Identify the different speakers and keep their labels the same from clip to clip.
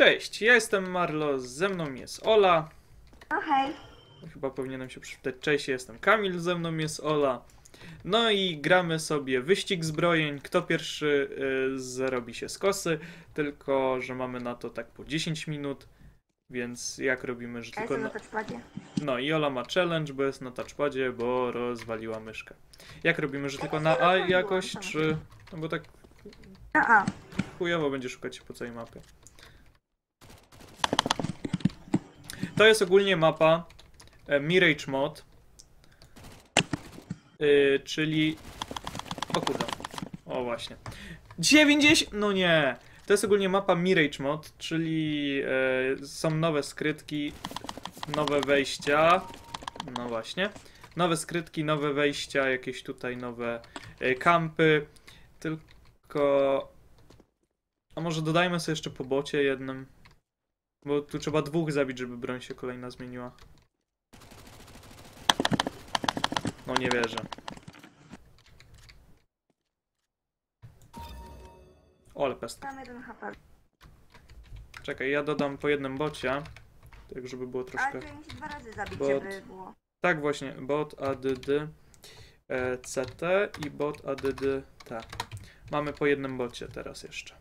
Speaker 1: Cześć, ja jestem Marlo, ze mną jest Ola.
Speaker 2: No hej.
Speaker 1: Chyba powinienem się przywitać. Cześć, ja jestem Kamil, ze mną jest Ola. No i gramy sobie wyścig zbrojeń, kto pierwszy zarobi się z kosy. Tylko, że mamy na to tak po 10 minut. Więc jak robimy, że
Speaker 2: Ja
Speaker 1: tylko
Speaker 2: jestem na touchpadzie.
Speaker 1: No i Ola ma challenge, bo jest na touchpadzie, bo rozwaliła myszkę. Jak robimy, że tylko na A jakoś, czy... No bo tak
Speaker 2: A.
Speaker 1: chujowo będzie szukać się po całej mapie. To jest ogólnie mapa Mirage Mod, czyli... O kurde. O właśnie. 90... No nie! To jest ogólnie mapa Mirage Mod, czyli są nowe skrytki, nowe wejścia. No właśnie. Nowe skrytki, nowe wejścia, jakieś tutaj nowe kampy. Tylko... A może dodajmy sobie jeszcze po bocie jednym. Bo tu trzeba dwóch zabić, żeby broń się kolejna zmieniła. No nie wierzę. O, ale pest.
Speaker 2: Mam 1 HP.
Speaker 1: Czekaj, ja dodam po jednym bocie. Tak, żeby było troszkę...
Speaker 2: Ale tu musi 2 razy zabić,
Speaker 1: Bot.
Speaker 2: żeby było.
Speaker 1: Tak właśnie, bot ADD CT i bot ADD T. Mamy po jednym bocie teraz jeszcze.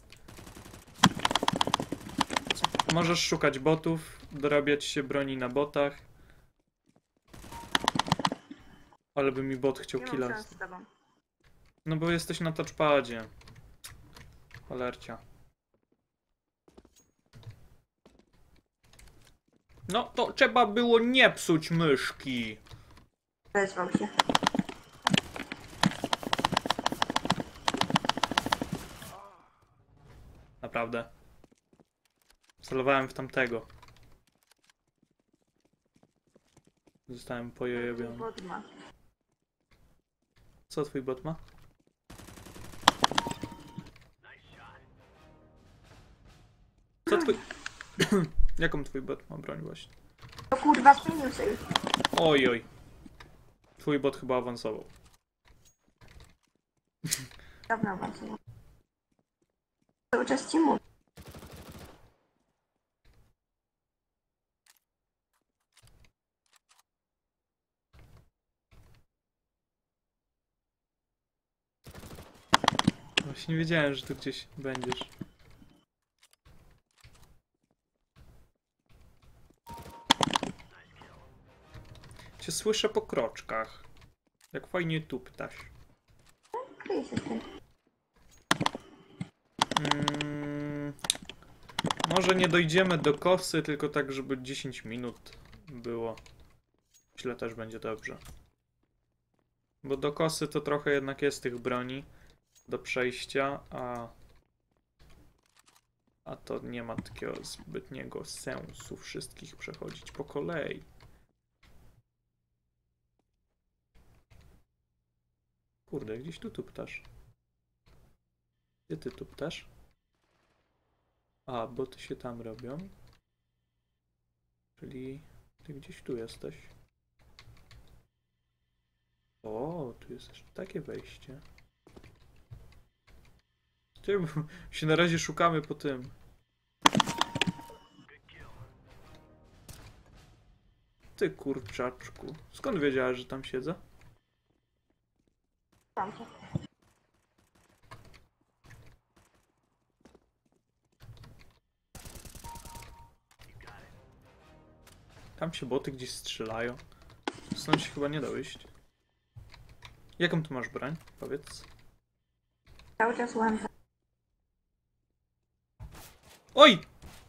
Speaker 1: Możesz szukać botów, dorabiać się broni na botach. Ale by mi bot chciał
Speaker 2: Nie mam
Speaker 1: killa.
Speaker 2: szans z tobą.
Speaker 1: No bo jesteś na touchpadzie. Cholercia. No to trzeba było nie psuć myszki.
Speaker 2: Wezwał się.
Speaker 1: Naprawdę. Celowałem w tamtego. Zostałem pojebiony.
Speaker 2: Bot ma.
Speaker 1: Co twój bot ma? Co twój... Jaką twój bot ma broń właśnie?
Speaker 2: To kurwa zmienił się już.
Speaker 1: Oj, oj. Twój bot chyba awansował.
Speaker 2: Dawno awansował. Cały czas ci mówię.
Speaker 1: Właśnie nie wiedziałem, że tu gdzieś będziesz. Cię słyszę po kroczkach. Jak fajnie tu ptaś.
Speaker 2: Kryje się z tym.
Speaker 1: Może nie dojdziemy do kosy, tylko tak, żeby 10 minut było. Myślę, też będzie dobrze. Bo do kosy to trochę jednak jest tych broni do przejścia, a to nie ma takiego zbytniego sensu wszystkich przechodzić po kolei. Kurde, gdzieś tu ptasz. Gdzie ty tu ptasz? A, bo ty się tam robią. Czyli ty gdzieś tu jesteś. O, tu jest jeszcze takie wejście. Ty, bo się na razie szukamy po tym. Ty kurczaczku. Skąd wiedziałeś, że tam siedzę?
Speaker 2: Tam się.
Speaker 1: Tam się boty gdzieś strzelają. Stąd się chyba nie da wyjść. Jaką tu masz broń? Powiedz.
Speaker 2: Cały czas łamca.
Speaker 1: Oj!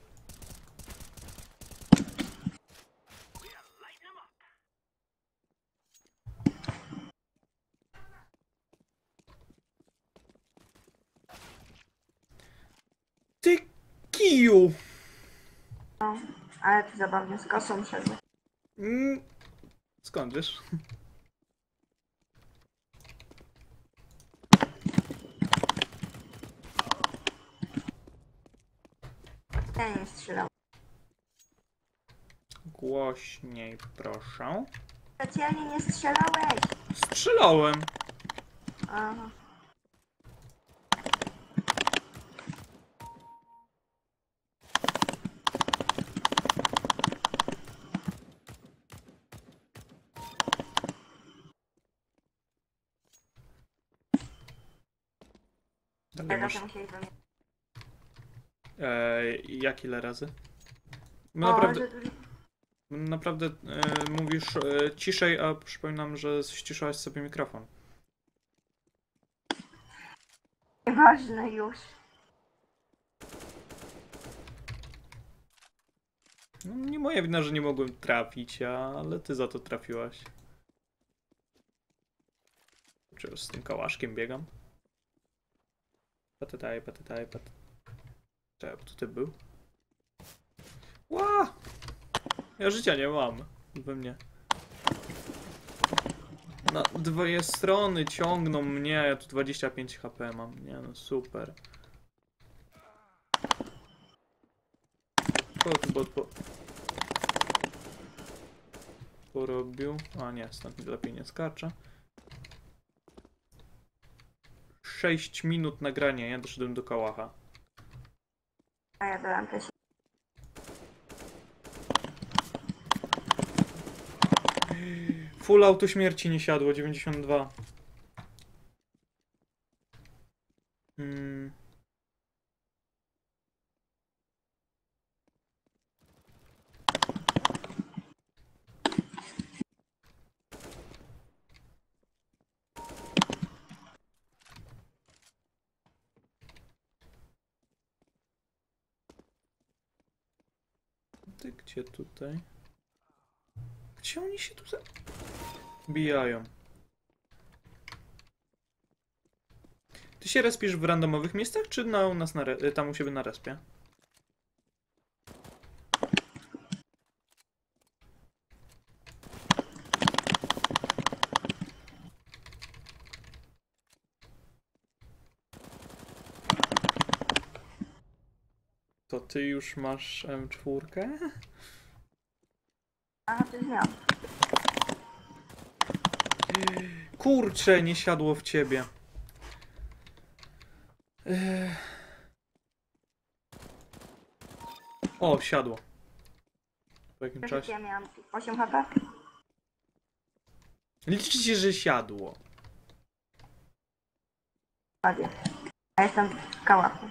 Speaker 1: Ty kiju!
Speaker 2: No, ale to zabawnie z kosą szedł.
Speaker 1: Skąd wiesz?
Speaker 2: Ja nie strzelał.
Speaker 1: Głośniej, proszę.
Speaker 2: Specjalnie nie strzelałeś.
Speaker 1: Strzelałem!
Speaker 2: Aha.
Speaker 1: Ale
Speaker 2: Teraz
Speaker 1: masz...
Speaker 2: musieli do mnie.
Speaker 1: Jak ile razy? My
Speaker 2: O,
Speaker 1: naprawdę,
Speaker 2: że-
Speaker 1: naprawdę mówisz ciszej, a przypominam, że ściszałaś sobie mikrofon.
Speaker 2: Nieważne już.
Speaker 1: No, nie moja wina, że nie mogłem trafić, ale ty za to trafiłaś. Czy już z tym kałaszkiem biegam? Patataj. Czekaj, bo tutaj był? Ła! Ja życia nie mam. We mnie. Na dwie strony ciągną mnie, ja tu 25 HP mam. Nie no, super. Kogo tu bot porobił? A nie, stąd lepiej nie skarczę. 6 minut nagrania, ja doszedłem do kałacha.
Speaker 2: A ja dałem też.
Speaker 1: Full auto śmierci nie siadło, 92. Hmm. Ty gdzie tutaj? Gdzie oni się tutaj bijają? Ty się respisz w randomowych miejscach, czy u nas tam u siebie na respie? To ty już masz M4?
Speaker 2: A, to zmian.
Speaker 1: Kurczę, nie siadło w ciebie. O, siadło. Po jakim czasie?
Speaker 2: Ja miałam 8 HP.
Speaker 1: Liczy się, że siadło.
Speaker 2: Ładnie. A jestem w kałachu.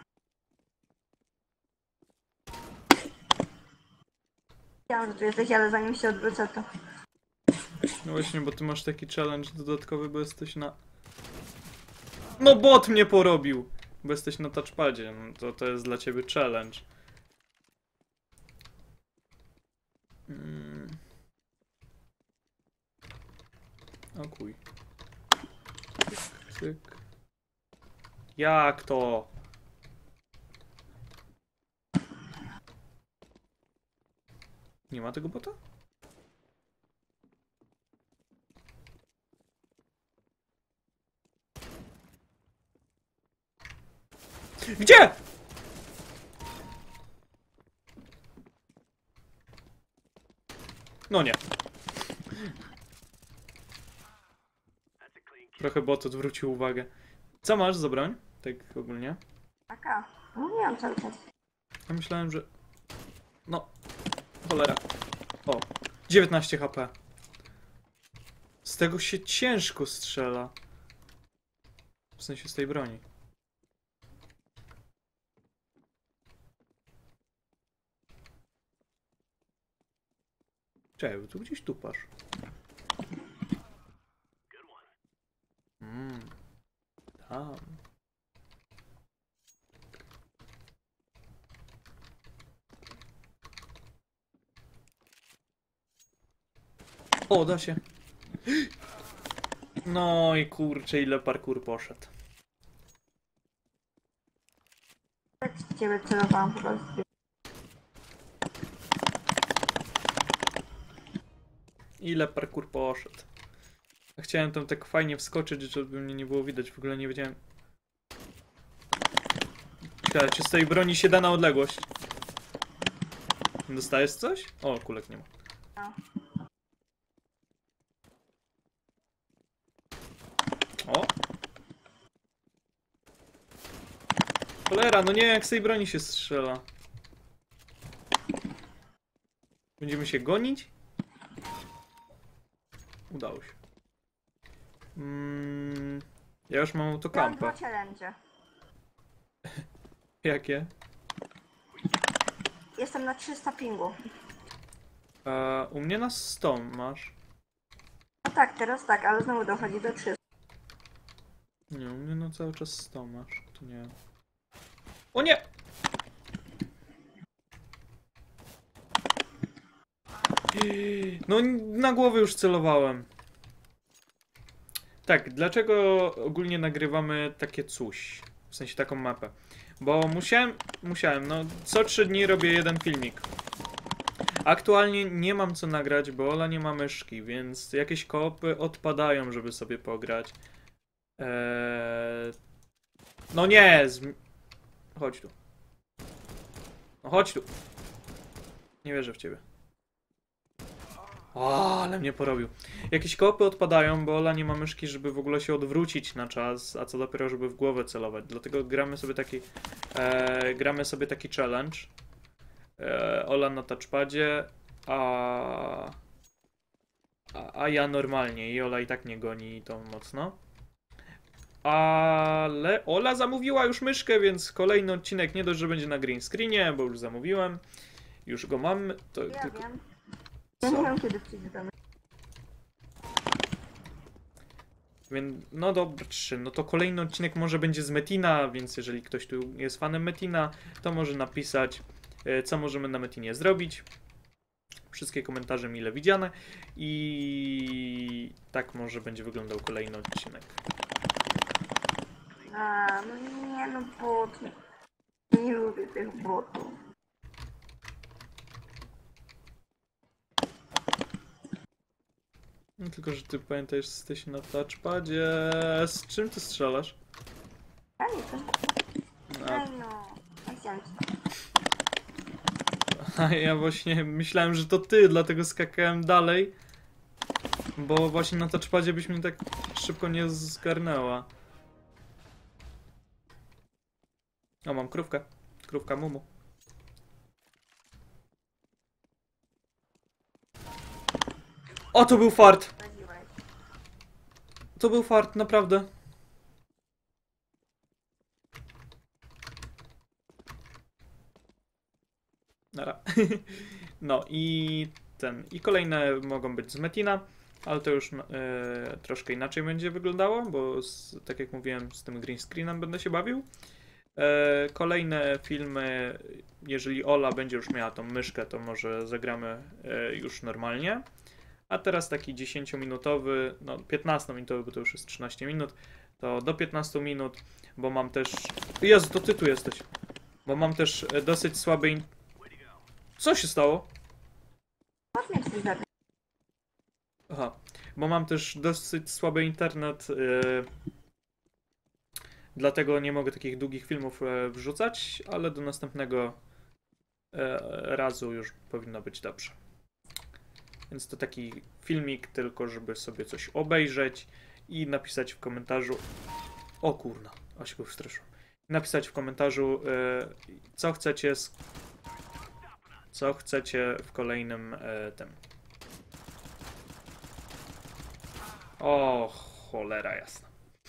Speaker 2: Wiedziałam, że tu jesteś, ale zanim się odwrócę, to...
Speaker 1: No właśnie, bo ty masz taki challenge dodatkowy, bo jesteś na... No bot mnie porobił! Bo jesteś na touchpadzie, no to jest dla ciebie challenge. O kuj. Cyk. Jak to? Nie ma tego bota? Gdzie? No nie. Trochę bot odwrócił uwagę. Co masz za broń? Tak ogólnie.
Speaker 2: Taka. No nie mam cały czas.
Speaker 1: Ja myślałem, że... No. Cholera. O. 19 HP. Z tego się ciężko strzela. W sensie z tej broni. Czekaj, bo tu gdzieś tupasz. Tam. O, da się. No i kurczę, ile parkour poszedł.
Speaker 2: Tak w ciebie celowałam po prostu.
Speaker 1: Ile parkour poszedł. Chciałem tam tak fajnie wskoczyć, żeby mnie nie było widać. W ogóle nie wiedziałem. Ciekawe, czy z tej broni się da na odległość? Dostajesz coś? O, kulek nie ma.
Speaker 2: No.
Speaker 1: O! Cholera, no nie, jak z tej broni się strzela. Będziemy się gonić? Udało się. Ja już mam
Speaker 2: Miałam
Speaker 1: autokampę.
Speaker 2: 2 challenge.
Speaker 1: Jakie?
Speaker 2: Jestem na 300 pingu.
Speaker 1: U mnie na 100 masz.
Speaker 2: No tak, teraz tak, ale znowu dochodzi do 300.
Speaker 1: Nie, u mnie no cały czas 100 masz. To nie. O nie! No na głowę już celowałem. Tak, dlaczego ogólnie nagrywamy takie coś? W sensie taką mapę. Bo musiałem, no co 3 dni robię jeden filmik. Aktualnie nie mam co nagrać, bo Ola nie ma myszki, więc jakieś koopy odpadają, żeby sobie pograć. No nie! Chodź tu. No chodź tu. Nie wierzę w ciebie. O, ale mnie porobił. Jakieś koopy odpadają, bo Ola nie ma myszki, żeby w ogóle się odwrócić na czas, a co dopiero, żeby w głowę celować. Dlatego gramy sobie taki challenge. Ola na touchpadzie, a ja normalnie i Ola i tak nie goni to mocno. Ale Ola zamówiła już myszkę, więc kolejny odcinek nie dość, że będzie na green screenie, bo już zamówiłem. Już go mam. To
Speaker 2: Ja
Speaker 1: tylko...
Speaker 2: wiem. Ja
Speaker 1: Co?
Speaker 2: nie wiem, kiedy przyjdzie do mnie.
Speaker 1: Więc, no dobrze, no to kolejny odcinek może będzie z Metina, więc jeżeli ktoś tu jest fanem Metina, to może napisać, co możemy na Metinie zrobić. Wszystkie komentarze mile widziane i tak może będzie wyglądał kolejny odcinek.
Speaker 2: A, no nie, no bot. Nie lubię tych botów.
Speaker 1: No, tylko, że ty pamiętajesz, jesteś na touchpadzie. Z czym ty strzelasz?
Speaker 2: Ja nie wiem.
Speaker 1: A,
Speaker 2: Ej no. Ja chciałam ci
Speaker 1: a ja właśnie myślałem, że to ty, dlatego skakałem dalej. Bo właśnie na touchpadzie byś mnie tak szybko nie zgarnęła. O, mam krówkę. Krówka Mumu. O, to był fart!
Speaker 2: radziłeś.
Speaker 1: To był fart, naprawdę. Nara. No i i kolejne mogą być z Metina, ale to już troszkę inaczej będzie wyglądało, bo tak jak mówiłem, z tym green screenem będę się bawił. Kolejne filmy, jeżeli Ola będzie już miała tą myszkę, to może zagramy już normalnie. A teraz taki 10-minutowy, no 15-minutowy, bo to już jest 13 minut, to do 15 minut, bo mam też... Jezu, to ty tu jesteś. Bo mam też dosyć słaby... Co się stało?
Speaker 2: Bot mnie chce zabić.
Speaker 1: Aha, bo mam też dosyć słaby internet, dlatego nie mogę takich długich filmów wrzucać, ale do następnego razu już powinno być dobrze. Więc to taki filmik tylko, żeby sobie coś obejrzeć i napisać w komentarzu... O kurna, a się go wstraszyłem. Napisać w komentarzu, co chcecie w kolejnym tym. O, cholera jasna.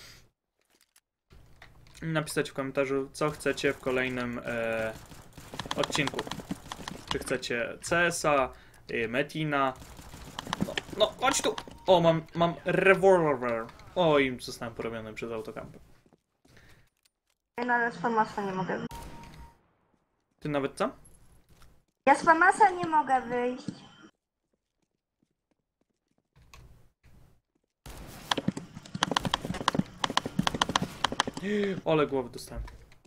Speaker 1: Napisać w komentarzu, co chcecie w kolejnym odcinku. Czy chcecie CS-a, Metina. No, chodź tu! O, mam rewolwer. O, i zostałem porobiony przez autokampę.
Speaker 2: Ja nawet z Famasa nie mogę wyjść.
Speaker 1: Ty nawet co?
Speaker 2: Ja z Famasa nie mogę wyjść.
Speaker 1: Ole, głowy dostałem.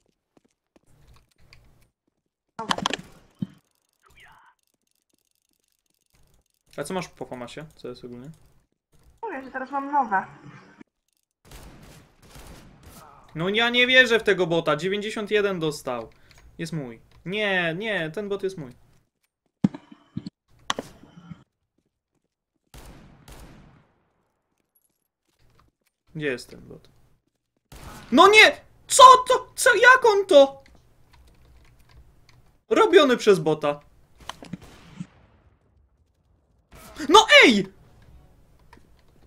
Speaker 1: A co masz po Famasie? Co jest ogólnie?
Speaker 2: Mówię, że teraz mam nowe.
Speaker 1: No ja nie wierzę w tego bota. 91 dostał. Jest mój. Nie, ten bot jest mój. Gdzie jest ten bot? No nie! Co to? Co? Jak on to? Robiony przez bota. No ej!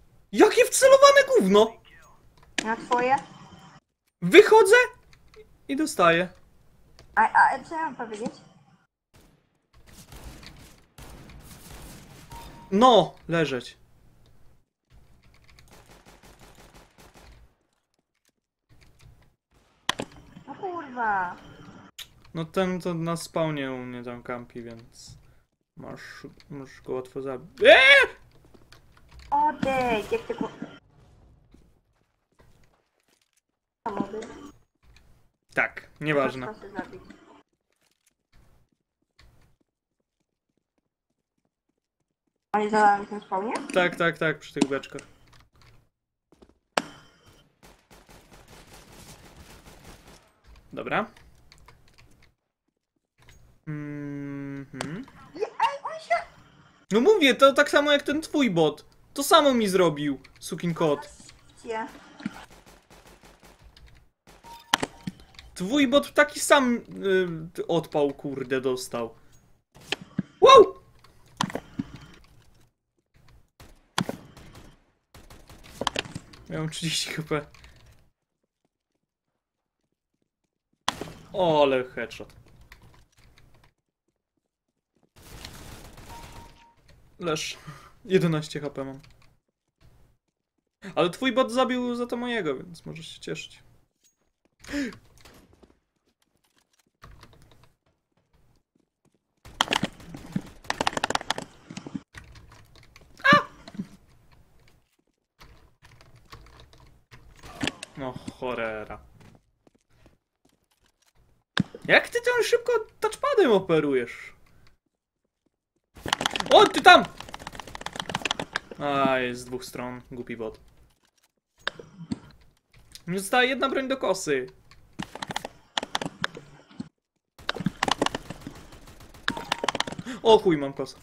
Speaker 1: Jakie wcelowane gówno!
Speaker 2: Na twoje?
Speaker 1: Wychodzę I dostaję.
Speaker 2: A co ja mam powiedzieć?
Speaker 1: No! Leżeć.
Speaker 2: No kurwa.
Speaker 1: No ten to na spawnie u mnie tam kampi, więc... Możesz go łatwo zabić.
Speaker 2: Odejdź, jak tylko... Samochód.
Speaker 1: Tak, nieważne.
Speaker 2: Proszę zabić. Oni zadali na spawnie?
Speaker 1: Tak, przy tych beczkach. Dobra.
Speaker 2: Ej, on się...
Speaker 1: No mówię, to tak samo jak ten twój bot. To samo mi zrobił, sukin kot.
Speaker 2: Gdzie?
Speaker 1: Twój bot taki sam odpał, kurde, dostał. Wow! Miałem 30 HP. O, ale headshot. Leż. 11 HP mam. Ale twój bot zabił za to mojego, więc możesz się cieszyć. No cholera. Jak ty tam szybko touchpadem operujesz? O, ty tam! A, jest z dwóch stron. Głupi bot. Mi została jedna broń do kosy. O chuj, mam kosę.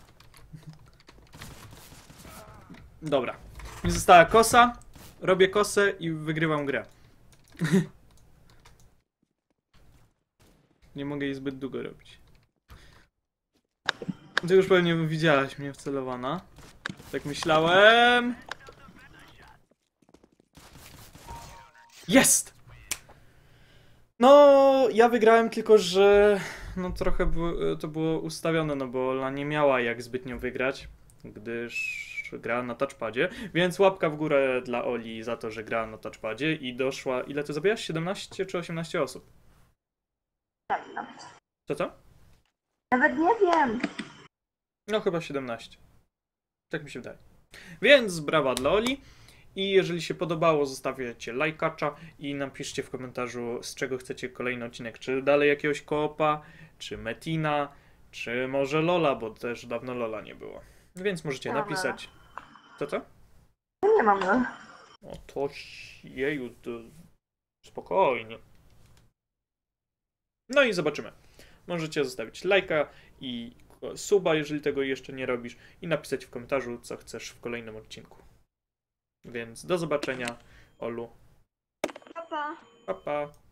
Speaker 1: Dobra. Mi została kosa. Robię kosę i wygrywam grę. Nie mogę jej zbyt długo robić. Ty już pewnie widziałaś mnie wcelowana. Tak myślałem. Jest! No, ja wygrałem, tylko że no trochę to było ustawione, no bo Ola nie miała jak zbytnio wygrać, gdyż grała na touchpadzie, więc łapka w górę dla Oli za to, że grała na touchpadzie i doszła, ile ty zabijasz? 17 czy 18 osób?
Speaker 2: Tak, nawet.
Speaker 1: Co?
Speaker 2: Nawet nie wiem.
Speaker 1: No chyba 17. Tak mi się wydaje. Więc brawa dla Oli. I jeżeli się podobało, zostawiacie lajkacza i napiszcie w komentarzu, z czego chcecie kolejny odcinek. Czy dalej jakiegoś koopa, czy Metina, czy może Lola, bo też dawno Lola nie było. Więc możecie
Speaker 2: Dobra.
Speaker 1: napisać. Co?
Speaker 2: Ja nie mam no.
Speaker 1: O to jeju, to spokojnie. No i zobaczymy. Możecie zostawić lajka i suba, jeżeli tego jeszcze nie robisz, i napisać w komentarzu, co chcesz w kolejnym odcinku. Więc do zobaczenia, Olu.
Speaker 2: Pa, pa.
Speaker 1: Pa, pa.